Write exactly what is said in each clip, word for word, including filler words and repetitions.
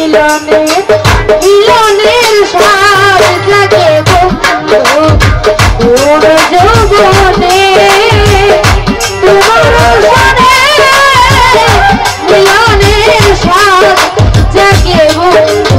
মিলনে মিলনের স্বাদ জাগে বন্ধু কোন যৌবনে তোমার সনে মিলনের স্বাদ জাগে বন্ধু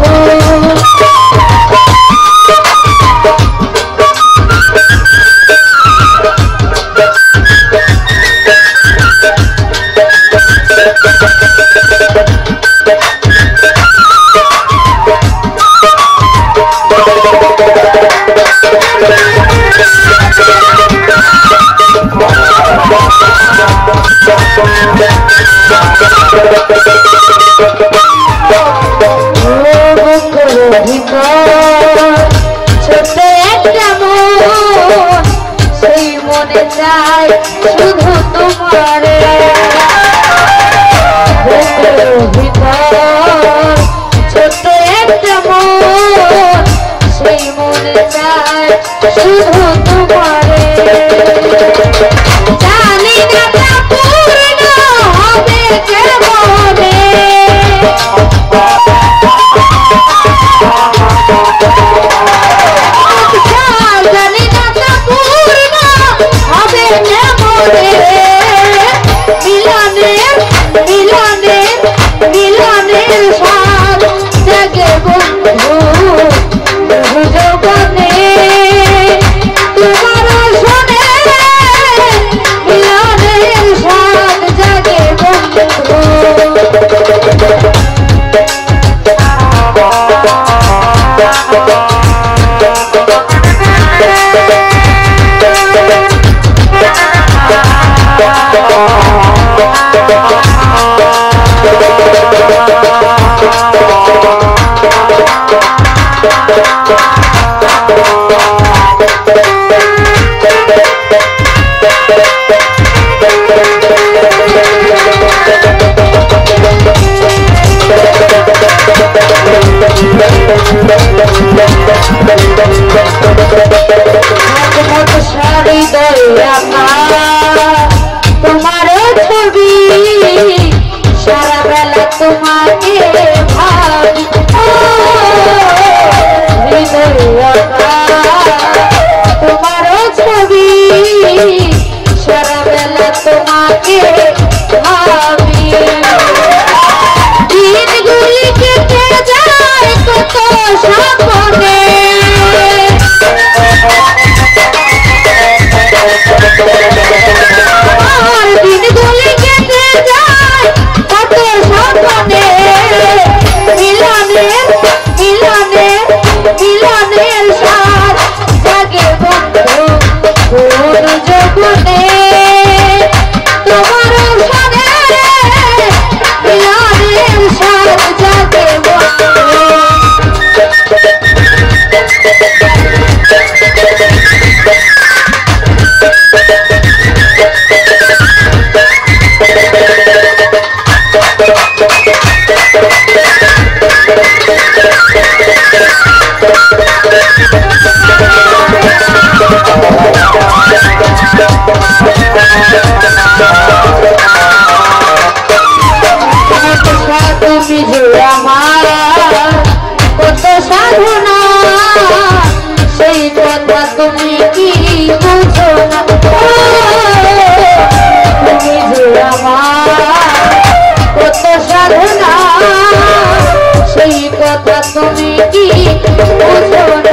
ছোট একটা মন সেই মনে চাই শুধু তোমারে ছোট একটা মন সেই মনে চাই শুধু তোমারে জানি না তা পূর্ণ হবে কেমনে জানি না তা পূর্ণ হবে কেমনে মিলনের মিলনের মিলনের স্বাদ জাগে বন্ধু যৌবনে তোমার শোনে মিলনের স্বাদ জাগে বন্ধু তোমার ছবি সারা বেলা তোমাকে ভাবি তোমার ছবি সারা বেলা তোমাকে ভাবি দিনগুলি কেটে যায় কত স্বপ্নে দিনগুলি কেটে যায় কত স্বপ্নে মিলনের মিলনের মিলনের স্বাদ জাগে বন্ধু কোন যৌবনে তোমার সনে মিলনের স্বাদ জাগে বন্ধু তুমি যে আমার কত সাধনা সেই কথা তুমি কি বুঝো না তুমি যে আমার কত সাধনা সেই কথা তুমি কি বুঝো না